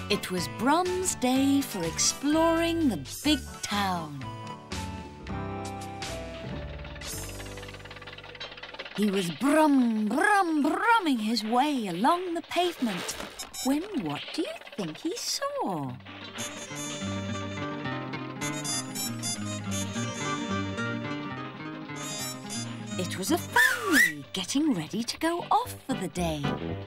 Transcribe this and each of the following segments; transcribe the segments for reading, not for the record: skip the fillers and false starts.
It was Brum's day for exploring the big town. He was brumming his way along the pavement when what do you think he saw? It was a family getting ready to go off for the day.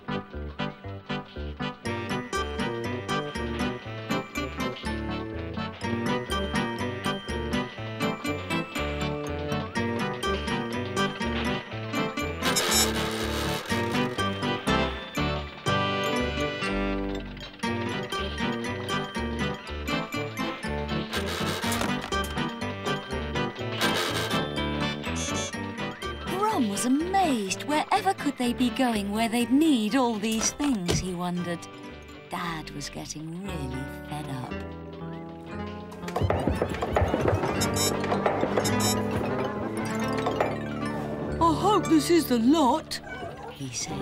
Brum was amazed. Wherever could they be going where they'd need all these things, he wondered. Dad was getting really fed up. I hope this is the lot, he said.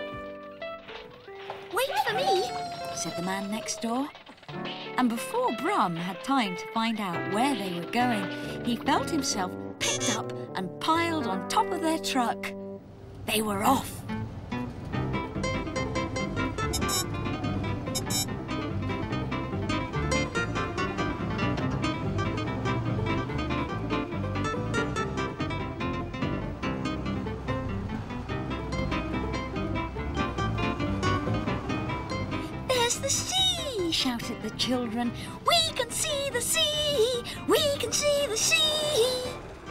Wait for me, said the man next door. And before Brum had time to find out where they were going, he felt himself picked up and piled on top of their truck. They were off. There's the sea, shouted the children. We can see the sea! We can see the sea!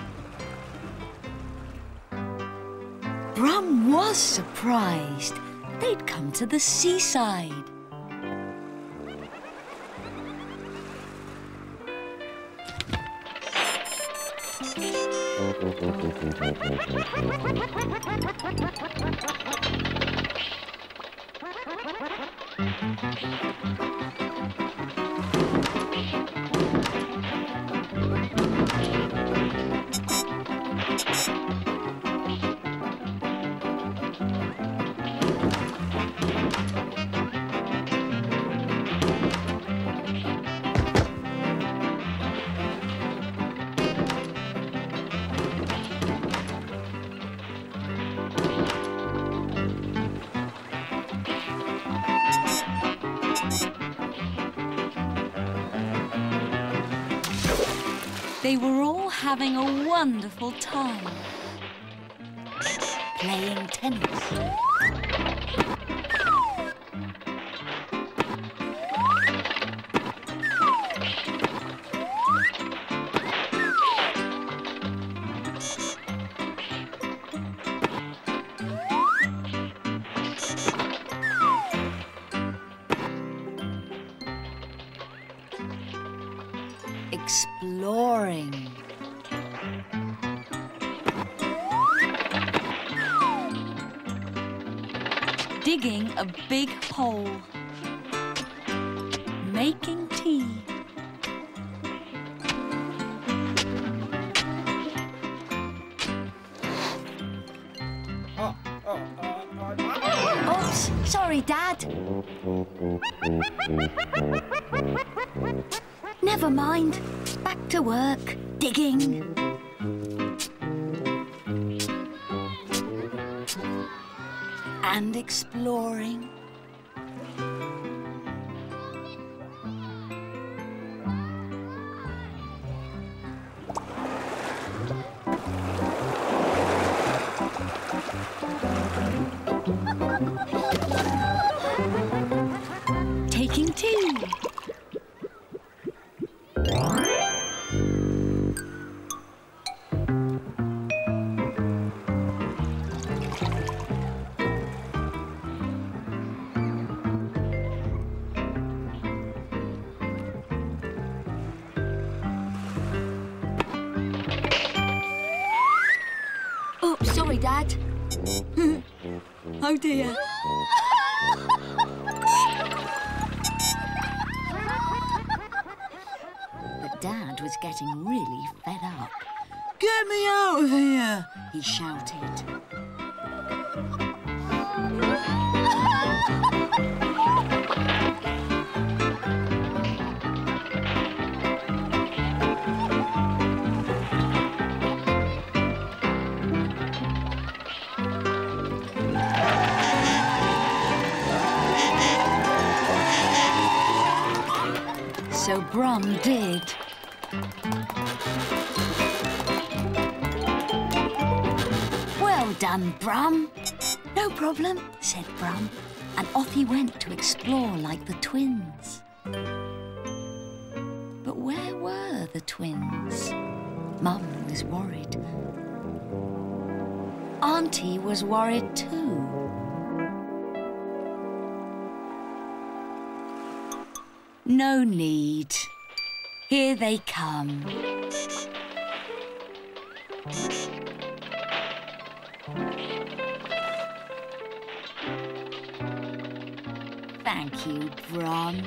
Brum was surprised. They'd come to the seaside. They were all having a wonderful time, playing tennis. Exploring. Digging a big hole. Making tea. Oops, sorry, Dad. Never mind. Back to work. Digging. And exploring. Taking tea. Sorry, Dad. Oh, dear. But Dad was getting really fed up. Get me out of here, he shouted. Brum did. Well done, Brum. No problem, said Brum, and off he went to explore like the twins. But where were the twins? Mum was worried. Auntie was worried too. No need. Here they come. Thank you, Brum.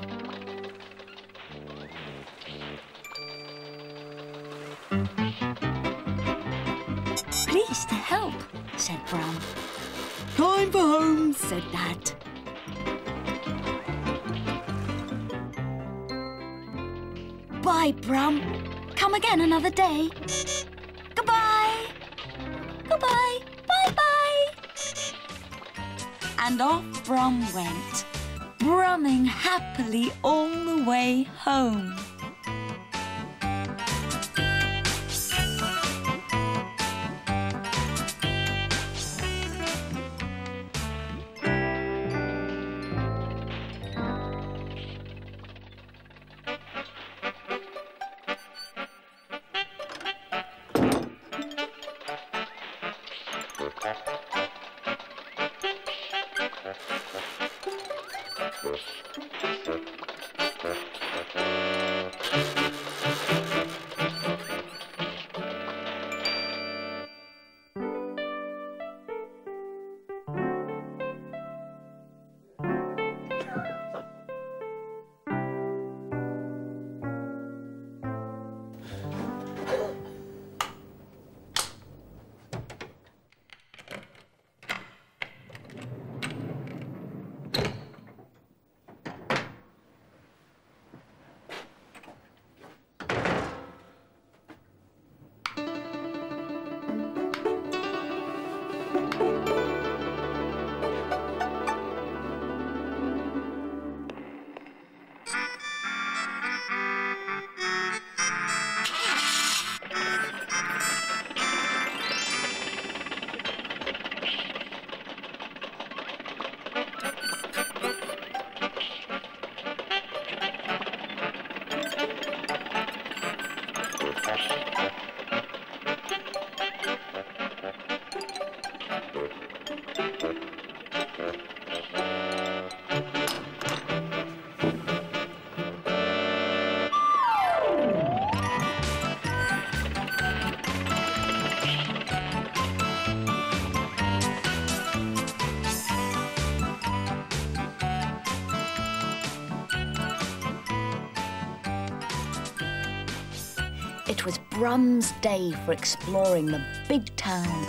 Pleased to help, said Brum. Time for home, said Dad. Bye, Brum. Come again another day. Goodbye. Goodbye. Bye-bye. And off Brum went, brumming happily all the way home. It was Brum's day for exploring the big town.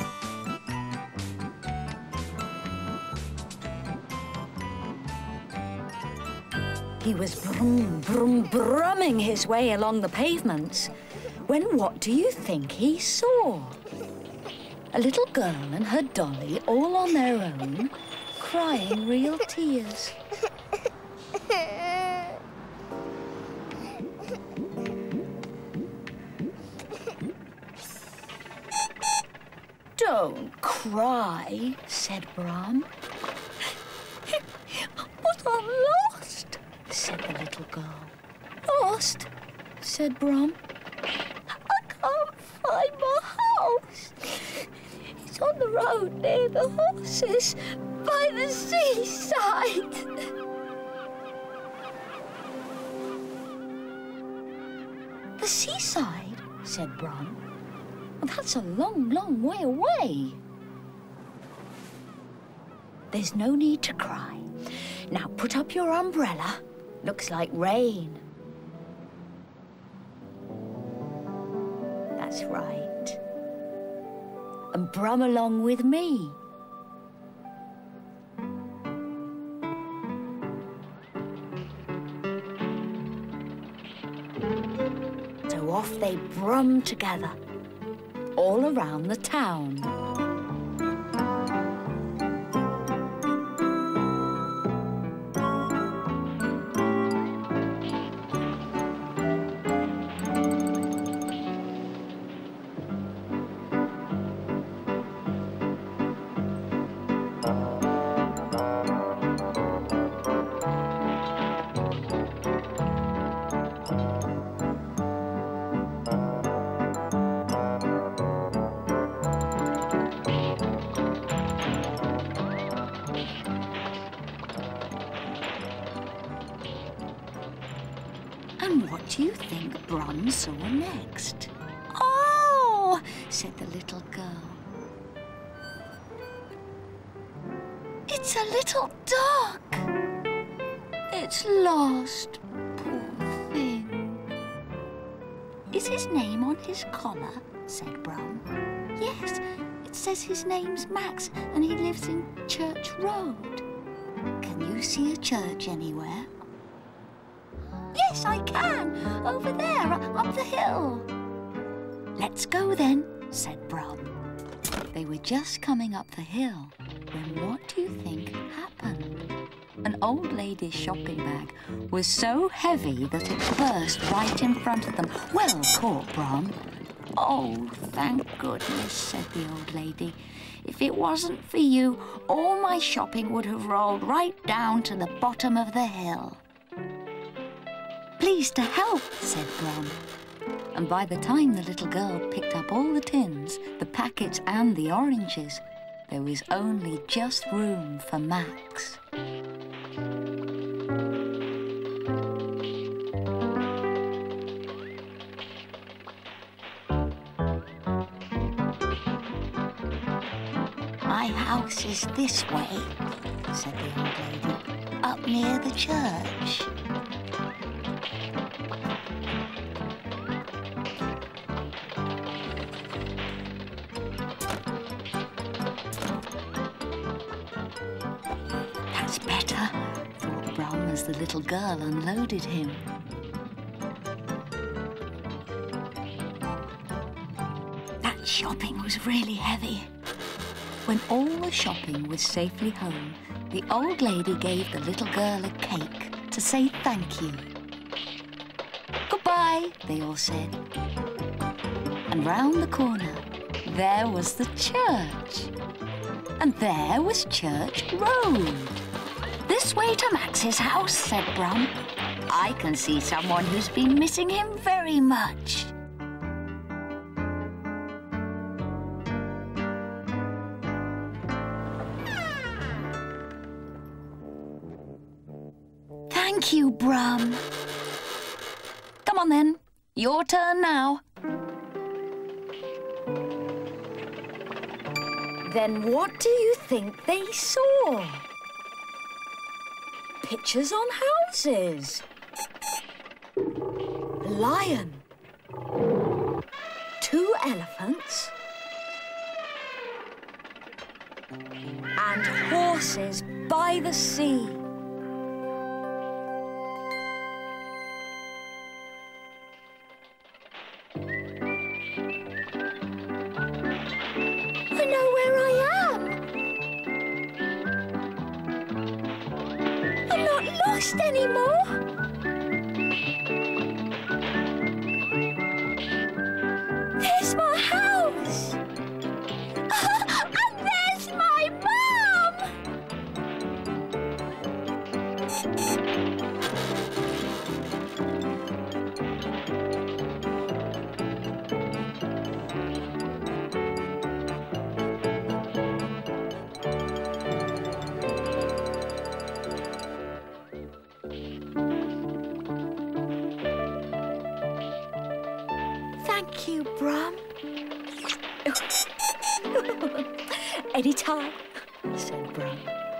He was brumming his way along the pavements when what do you think he saw? A little girl and her dolly all on their own, crying real tears. Don't cry, said Brum. But I'm lost, said the little girl. Lost, said Brum. I can't find my house. It's on the road near the horses, by the seaside. The seaside, said Brum. Well, that's a long, long way away. There's no need to cry. Now put up your umbrella. Looks like rain. That's right. And brum along with me. So off they brum together, all around the town. Brum saw next. "Oh," said the little girl. "It's a little duck. It's lost, poor thing." "Is his name on his collar?" said Brum. "Yes, it says his name's Max and he lives in Church Road." "Can you see a church anywhere?" "Yes, I can. Over there, up the hill." "Let's go then," said Brum. They were just coming up the hill when what do you think happened? An old lady's shopping bag was so heavy that it burst right in front of them. "Well caught, Brum." "Oh, thank goodness," said the old lady. "If it wasn't for you, all my shopping would have rolled right down to the bottom of the hill." "Pleased to help," said Brum. And by the time the little girl picked up all the tins, the packets and the oranges, there was only just room for Max. "My house is this way," said the old lady, "up near the church." "That's better," thought Brum as the little girl unloaded him. That shopping was really heavy. When all the shopping was safely home, the old lady gave the little girl a cake to say thank you. "Goodbye," they all said. And round the corner, there was the church. And there was Church Road. "This way to Max's house," said Brum. "I can see someone who's been missing him very much." "Thank you, Brum." "Come on then, your turn now." Then what do you think they saw? Pictures on houses. A lion. 2 elephants. And horses by the sea. I know where I am. I'm not lost anymore. There's my house. And there's my mum. Thank you, Brum. Anytime, said Brum.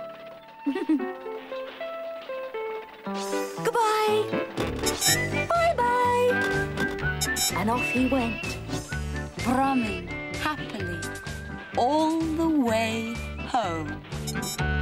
Goodbye. Bye-bye. And off he went, brumming happily all the way home.